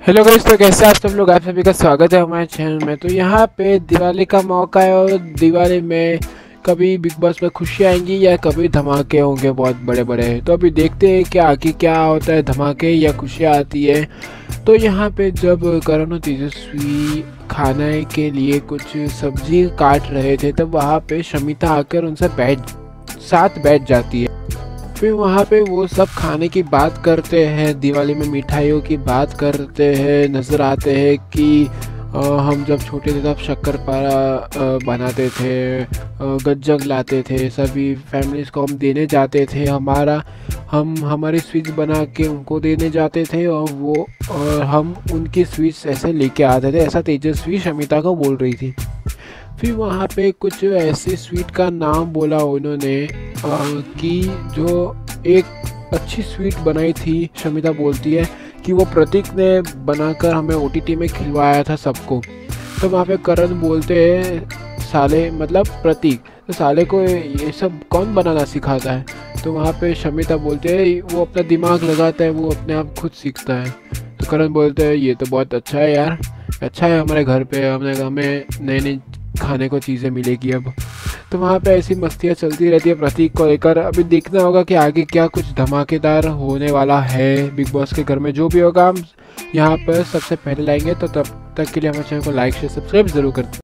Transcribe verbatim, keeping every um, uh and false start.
Hello guys, तो कैसे आप सब लोग। आप सभी का स्वागत है हमारे चैनल में। तो यहाँ पे दिवाली का मौका है और दिवाली में कभी बिग बॉस में खुशियाँ आएंगी या कभी धमाके होंगे बहुत बड़े बड़े। तो अभी देखते हैं कि आगे क्या होता है, धमाके या खुशियाँ आती है। तो यहाँ पे जब करण और तेजस्वी खाने के लिए कुछ सब्जी काट रहे थे तब वहाँ पे शमिता आकर उनसे बैठ साथ बैठ जाती है। फिर वहाँ पे वो सब खाने की बात करते हैं, दिवाली में मिठाइयों की बात करते हैं। नज़र आते हैं कि अ, हम जब छोटे थे तब शक्करपारा अ, बनाते थे, अ, गज्जक लाते थे, सभी फैमिलीज़ को हम देने जाते थे। हमारा हम हमारी स्वीट्स बना के उनको देने जाते थे और वो और हम उनकी स्वीट्स ऐसे लेके आते थे। ऐसा तेजस्वी शमिता को बोल रही थी। फिर वहाँ पे कुछ ऐसे स्वीट का नाम बोला उन्होंने अ, कि जो एक अच्छी स्वीट बनाई थी। शमिता बोलती है कि वो प्रतीक ने बनाकर हमें ओटीटी में खिलवाया था सबको। तो वहाँ पे करण बोलते हैं साले मतलब प्रतीक, तो साले को ये सब कौन बनाना सिखाता है। तो वहाँ पे शमिता बोलते हैं वो अपना दिमाग लगाता है, वो अपने आप खुद सीखता है। तो करण बोलते हैं ये तो बहुत अच्छा है यार, अच्छा है हमारे घर पे हमने हमें नई नई खाने को चीज़ें मिलेगी अब। तो वहाँ पे ऐसी मस्तियाँ चलती रहती है प्रतीक को लेकर। अभी देखना होगा कि आगे क्या कुछ धमाकेदार होने वाला है बिग बॉस के घर में। जो भी होगा हम यहाँ पर सबसे पहले लाएंगे। तो तब तक के लिए हमारे चैनल को लाइक शेयर सब्सक्राइब जरूर कर